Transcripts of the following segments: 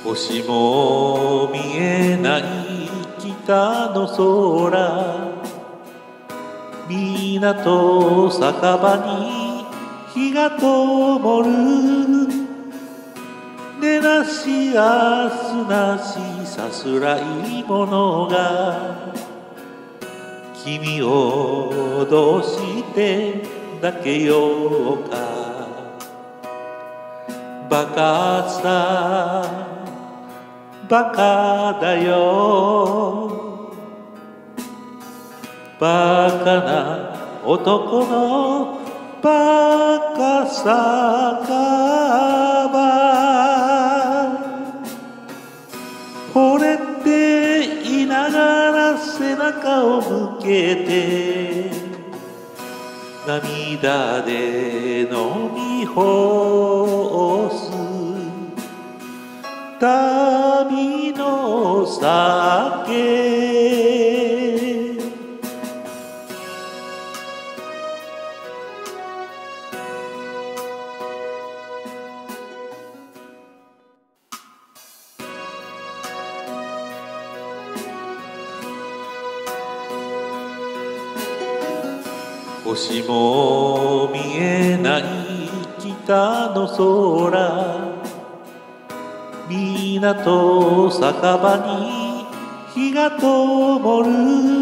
星も見えない北の空、港酒場に日が灯る。根なしあすなしさすらい者が君をどうして抱けようか。バカさバカだよ、バカな男のバカさかば。惚れていながら背中を向けて涙で飲み干す旅の酒。星も見えない北の空、港酒場に日が灯る。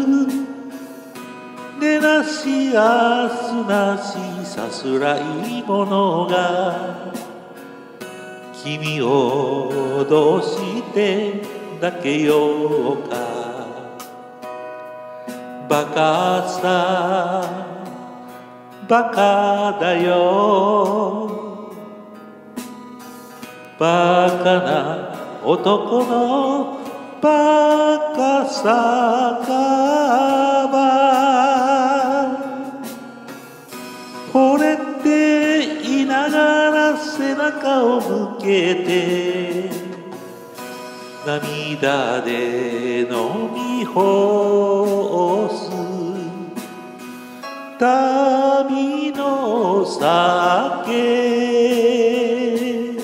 根なしあすなしさすらい者が君をどうして抱けようか。バカさバカだよ、バカな男のバカさかば。惚れていながら背中を向けて涙で飲み干す旅の酒。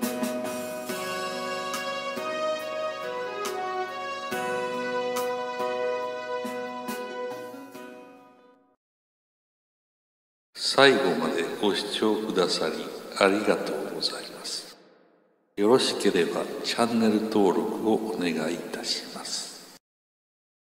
最後までご視聴くださりありがとうございます。よろしければチャンネル登録をお願いいたします。